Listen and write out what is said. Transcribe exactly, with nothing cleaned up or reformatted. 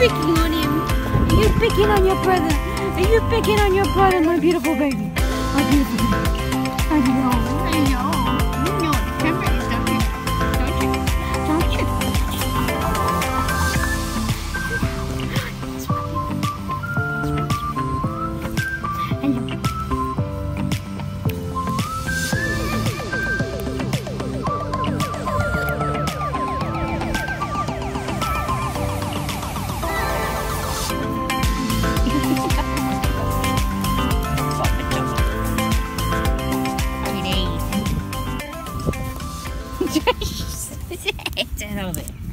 picking on him? Are you picking on your brother? Are you picking on your brother, my beautiful baby? My beautiful baby. I know. I know. You know the pamper is, don't you? Don't you? Don't you? It's a little bit.